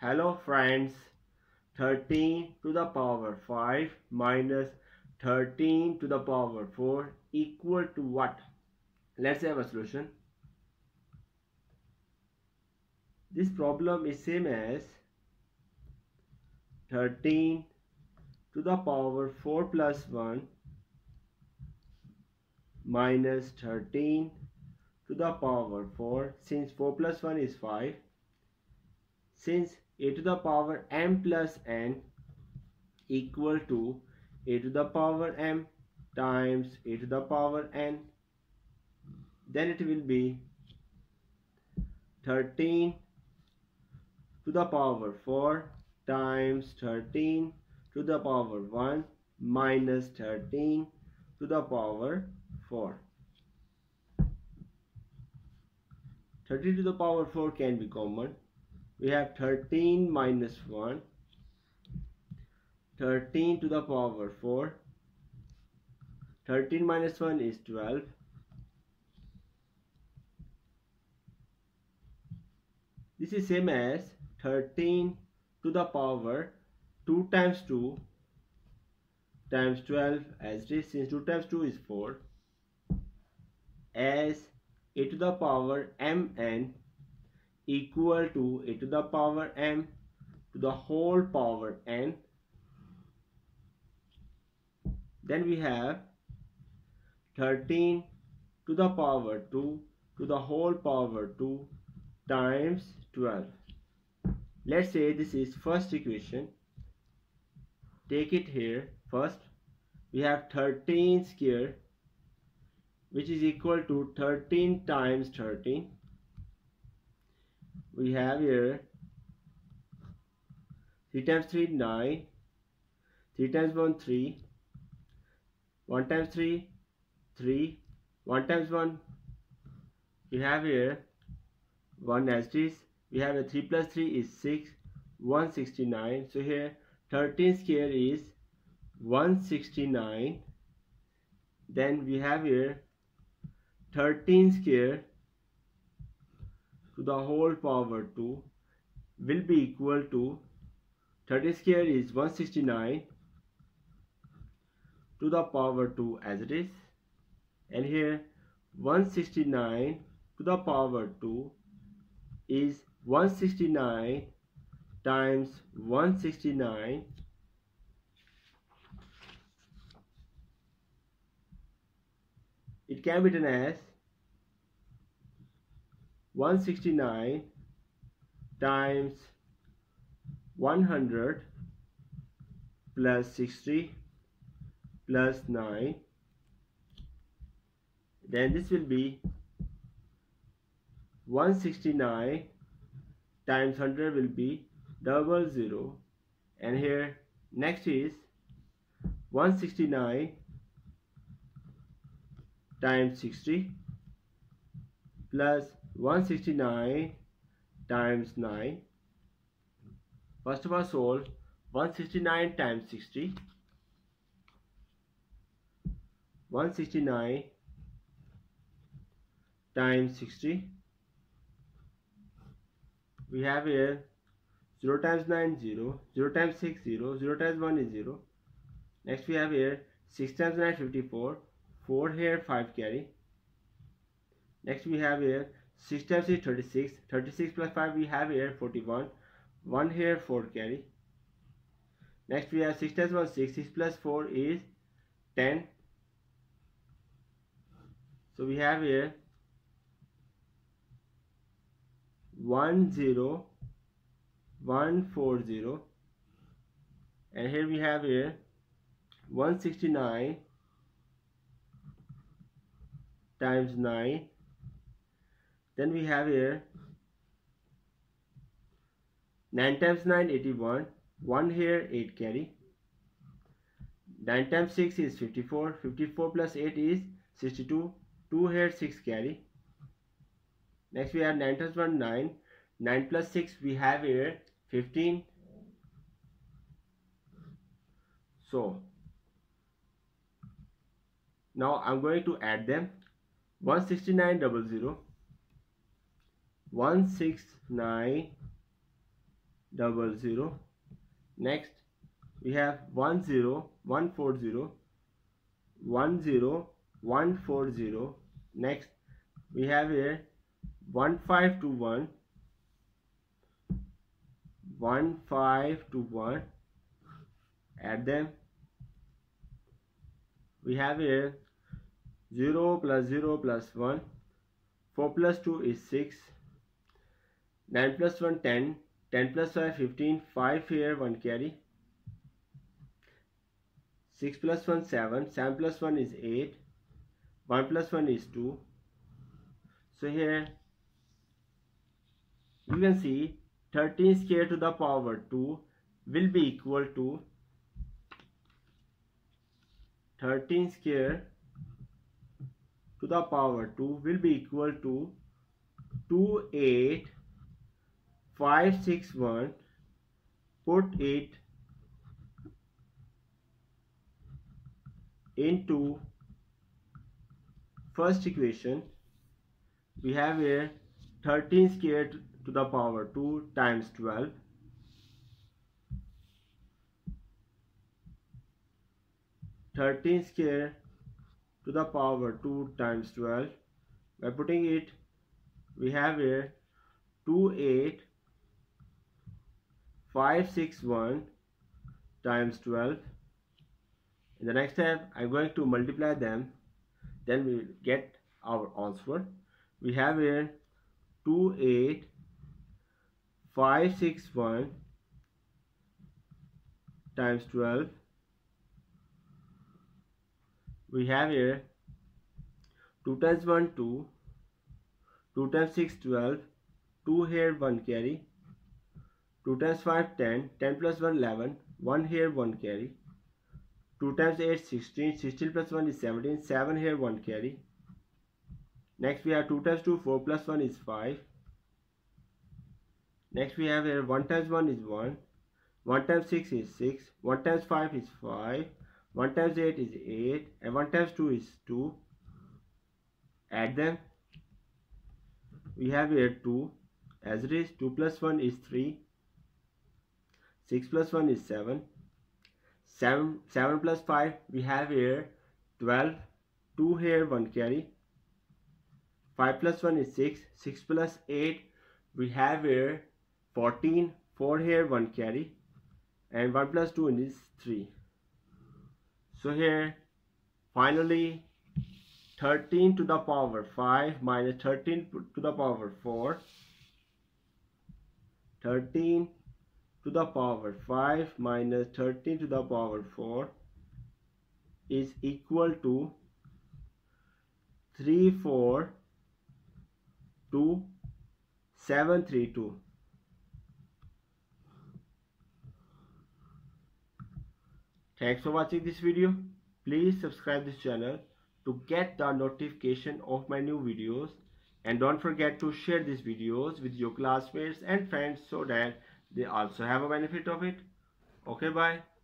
Hello friends, 13 to the power 5 minus 13 to the power 4 equal to what? Let's have a solution. This problem is same as 13 to the power 4 plus 1 minus 13 to the power 4. Since 4 plus 1 is 5, since a to the power m plus n equal to a to the power m times a to the power n, then it will be 13 to the power 4 times 13 to the power 1 minus 13 to the power 4. 13 to the power 4 can be common. We have 13 minus 1, 13 to the power 4, 13 minus 1 is 12, this is same as 13 to the power 2 times 2 times 12 as it is, since 2 times 2 is 4, as a to the power mn equal to a to the power m to the whole power n. Then we have 13 to the power 2 to the whole power 2 times 12. Let's say this is first equation. Take it here first. We have 13 square, which is equal to 13 times 13. We have here 3 times 3 9, 3 times 1 3, 1 times 3 3, 1 times 1 we have here 1 as it is. We have a 3 plus 3 is 6, 169. So here 13 square is 169. Then we have here 13 square to the whole power 2 will be equal to 13 square is 169 to the power 2 as it is, and here 169 to the power 2 is 169 times 169. It can be written as 169 times 100 plus 60 plus 9. Then this will be 169 times 100 will be 00, and here next is 169 times 60 plus 169 times 9. First of all, solve 169 times 60. 169 times 60. We have here 0 times 9 0, 0 times 6 0, 0 times 1 is 0. Next we have here 6 times 9 54, 4 here 5 carry. Next we have here 6 times 6 36, 36 plus 5 we have here 41, 1 here 4 carry. Next we have 6 times 1 6, 6 plus 4 is 10. So we have here 10140, and here we have here 169 times 9. Then we have here 9 times 9 81, 1 here 8 carry. 9 times 6 is 54, 54 plus 8 is 62, 2 here 6 carry. Next we have 9 times 1 9, 9 plus 6 we have here 15. So now I'm going to add them. 169 00, 169 00. Next we have 10 140 10 140. Next we have here 1521 1521. Add them. We have here 0 plus 0 plus 1. 4 plus 2 is 6. 9 plus 1 10. 10 plus 5 15. 5 here, 1 carry. 6 plus 1 7. 7 plus 1 is 8. 1 plus 1 is 2. So here you can see 13 square to the power 2 will be equal to 13 square to the power 2 will be equal to 28561. Put it into first equation. We have here 13 square to the power 2 times 12. 13 square to the power 2 times 12. By putting it, we have here 28561 times 12. In the next step, I'm going to multiply them. Then we will get our answer. We have here 28561 times 12. We have here 2 times 1 2, 2 times 6 12, 2 here, 1 carry, 2 times 5 10, 10 plus 1 11, 1 here, 1 carry, 2 times 8 16, 16 plus 1 is 17, 7 here, 1 carry. Next we have 2 times 2 4 plus 1 is 5. Next we have here 1 times 1 is 1, 1 times 6 is 6, 1 times 5 is 5, 1 times 8 is 8, and 1 times 2 is 2. Add them. We have here 2 as it is. 2 plus 1 is 3, 6 plus 1 is 7, 7 plus 5 we have here 12, 2 here, 1 carry, 5 plus 1 is 6, 6 plus 8 we have here 14, 4 here, 1 carry, and 1 plus 2 is 3. So here finally 13 to the power 5 minus 13 to the power 4, 13 to the power 5 minus 13 to the power 4 is equal to 342,732. Thanks for watching this video. Please subscribe this channel to get the notification of my new videos, and don't forget to share these videos with your classmates and friends so that they also have a benefit of it. Okay, bye.